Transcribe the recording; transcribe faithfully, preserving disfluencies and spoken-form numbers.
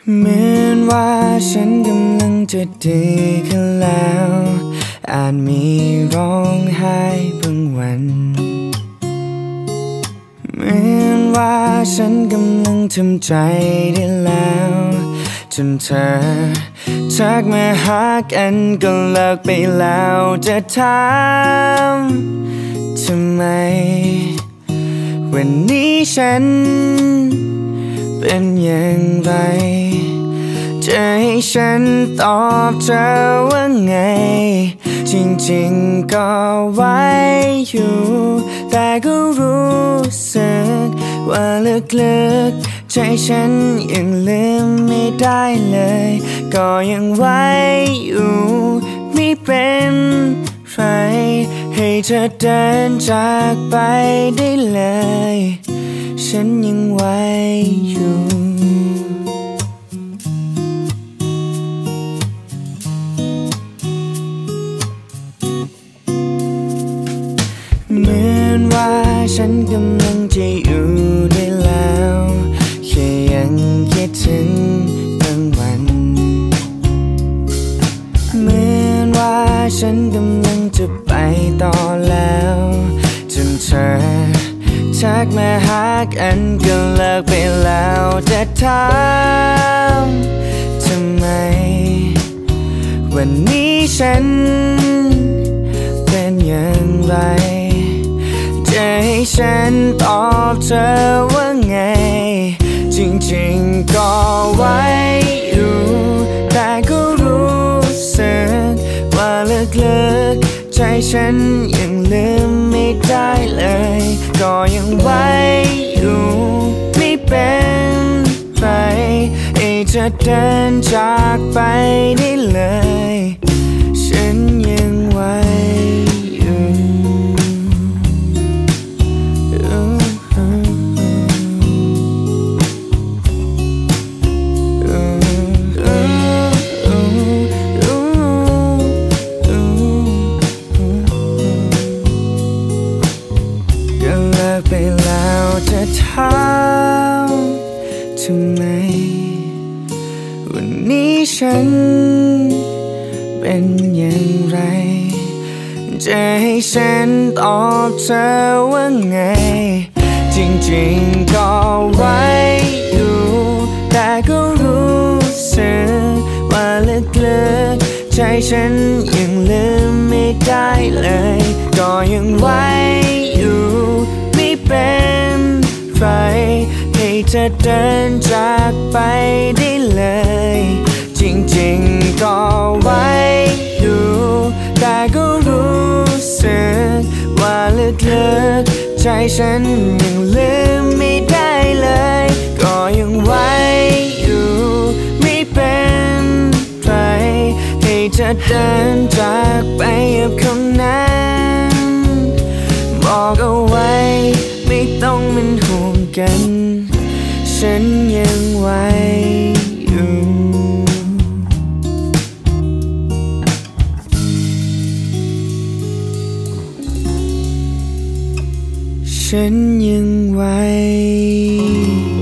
เหมือนว่าฉันกำลังจะดีขึ้นแล้วอาจมีร้องไห้บางวันเหมือนว่าฉันกำลังทำใจได้แล้วจนเธอทักมาหากันก็เลิกไปแล้วจะถามทำไมวันนี้ฉันเป็นอย่างไรจะให้ฉันตอบเธอว่าไงจริงๆก็ไว้อยู่แต่ก็รู้สึกว่าลึกๆใจฉันยังลืมไม่ได้เลยก็ยังไว้อยู่ไม่เป็นไรให้เธอเดินจากไปได้เลยฉันยังไว้อยู่เหมือนว่าฉันกำลังจะอยู่ได้แล้วแค่ยังคิดถึงบางวันเหมือนว่าฉันกำลังจะไปต่อแล้วจนเธอทักมาหากันก็เลิกไปแล้วจะถามทำไมวันนี้ฉันเป็นอย่างไรจะให้ฉันตอบเธอว่าไงจริงๆก็ไว้อยู่แต่ก็รู้สึกว่าลึกๆใจฉันยังลืมไม่ได้เลยก็ยังไว้อยู่ไม่เป็นไรให้เธอเดินจากไปได้เลยฉันยังไว้อยู่ไปแล้วจะถามทำไมวันนี้ฉันเป็นอย่างไรจะให้ฉันตอบเธอว่าไงจริงๆก็ไว้อยู่แต่ก็รู้สึกว่าลึกๆใจฉันยังลืมไม่ได้เลยก็ยังไว้อยู่เป็นไรให้เธอเดินจากไปได้เลยจริงๆก็ไว้อยู่แต่ก็รู้สึกว่าลึกๆใจฉันยังลืมไม่ได้เลยก็ยังไว้อยู่ไม่เป็นไรให้เธอเดินจากไปกับคนนั้นบอกเอาไว้ไม่ต้องเป็นห่วงกันฉันยังไว้อยู่ฉันยังไว้